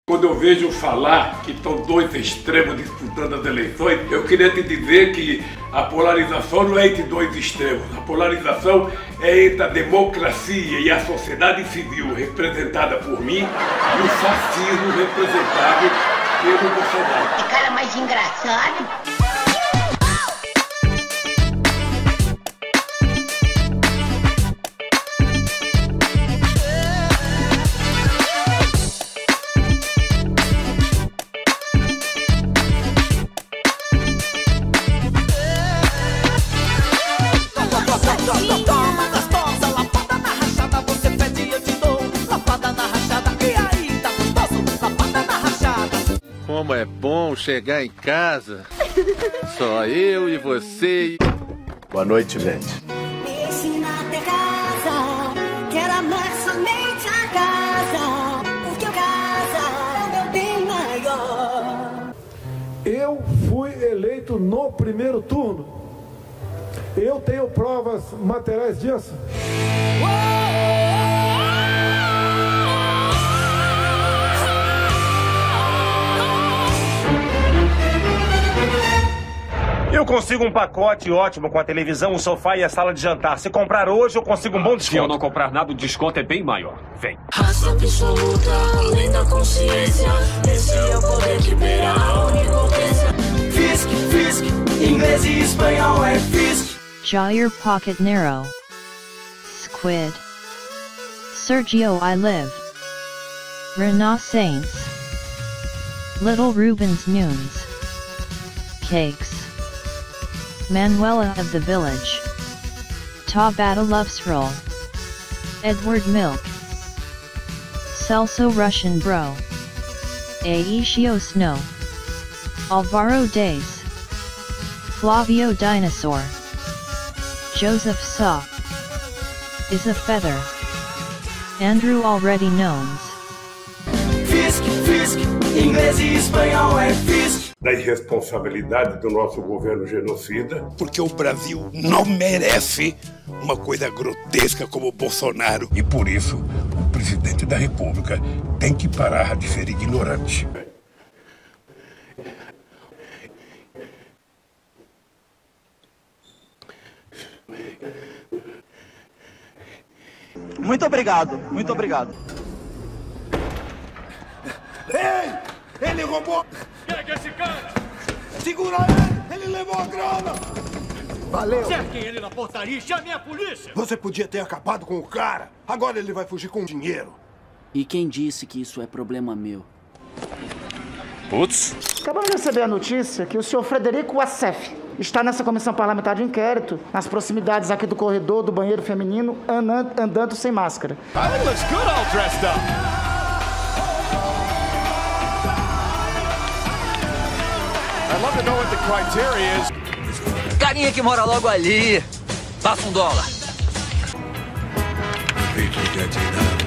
Quando eu vejo falar que estão dois extremos disputando as eleições, eu queria te dizer que a polarização não é entre dois extremos. A polarização é entre a democracia e a sociedade civil, representada por mim, e o fascismo representado pelo Bolsonaro. Que cara mais engraçado! Como é bom chegar em casa, só eu e você. Boa noite, gente. Me ensina a ter casa, quero amar somente a casa, porque a casa é meu bem maior. Eu fui eleito no primeiro turno. Eu tenho provas materiais disso. Eu consigo um pacote ótimo com a televisão, o sofá e a sala de jantar. Se comprar hoje, eu consigo um bom desconto. Se eu não comprar nada, o desconto é bem maior. Vem. Raça absoluta, além da consciência. Esse é o poder que beira a onipotência. Fisk, Fisk, inglês e espanhol é Fisk. Jair Pocket Nero. Squid. Sergio I Live. Renat Saints. Little Rubens Nunes. Cakes. Manuela of the Village. Tabata Lufsroll. Edward Milk. Celso Russian Bro. Aishio Snow. Alvaro Days. Flavio Dinosaur. Joseph Saw. Is a Feather. Andrew Already Knowns. Fisk, Fisk, inglês e espanhol é Fisk. Da irresponsabilidade do nosso governo genocida. Porque o Brasil não merece uma coisa grotesca como o Bolsonaro. E por isso, o presidente da República tem que parar de ser ignorante. Muito obrigado, muito obrigado. Ei! Ele roubou! Pega esse cara! Segura ele! Ele levou a grana! Valeu! Cerquem ele na portaria e chamem a polícia! Você podia ter acabado com o cara. Agora ele vai fugir com dinheiro. E quem disse que isso é problema meu? Putz! Acabamos de receber a notícia que o senhor Frederico Assef está nessa comissão parlamentar de inquérito, nas proximidades aqui do corredor do banheiro feminino, andando sem máscara. He looks good all dressed up! I'd love to know what the criteria is. Carinha que mora logo ali. Passa $1.